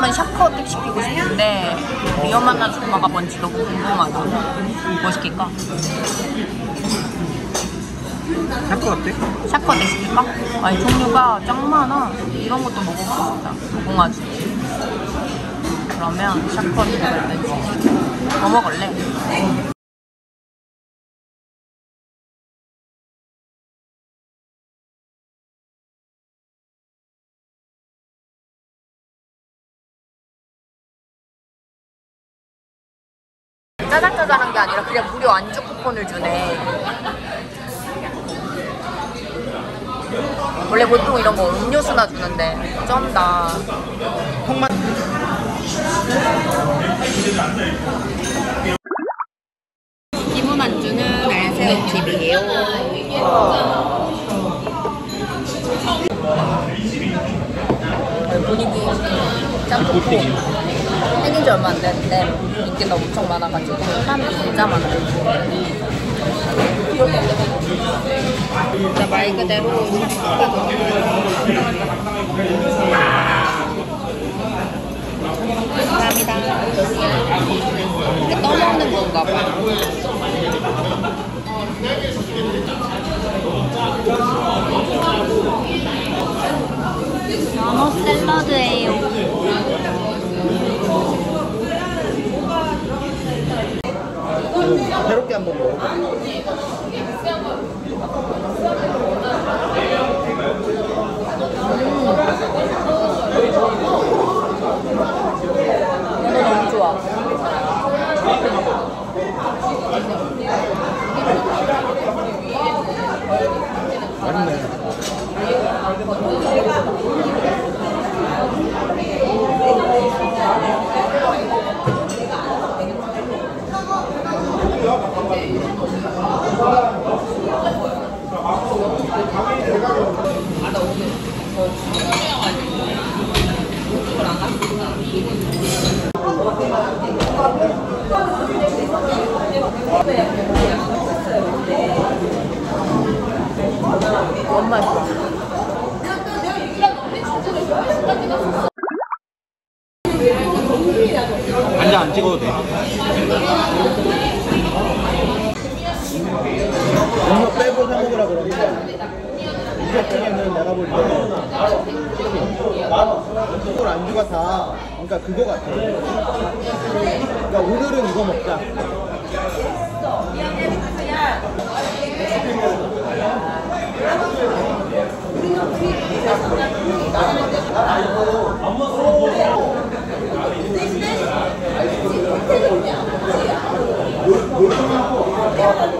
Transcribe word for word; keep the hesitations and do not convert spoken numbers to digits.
한번 샤크어택 시키고 싶은데 위험한 아줌마가 뭔지 너무 궁금하다. 뭐 시킬까? 샤크어택? 샤크어택 시킬까? 아니 종류가 짱 많아. 이런 것도 먹어보고 싶다. 무궁화주. 그러면 샤크어택 먹을지. 뭐 먹을래? 짜잘짜잘한 게 아니라 그냥 무료 안주 쿠폰을 주네. 원래 보통 이런 거 음료수나 주는데 쩐다. 콩맛. 기본 안주는 알새우칩이에요. 분위기 짱 좋고 생긴 지 얼마 안 됐는데 인기가 엄청 많아가지고 사람이 진짜 많아요. 진짜 말 그대로 샤크가 너무 감사합니다. 이게 떠먹는 건가 봐. 연어 샐러드예요. 새롭게 한번 먹어. 연어 너무 좋아. 맛있네. 너무 맛있어. 간장 안 찍어도 돼. 음료 빼고 사 먹으라 그러는데 이것 중에는 내가 볼 때 이걸 안주가 다 그러니까 그거 같아. 그러니까 오늘은 이거 먹자. 안 먹어.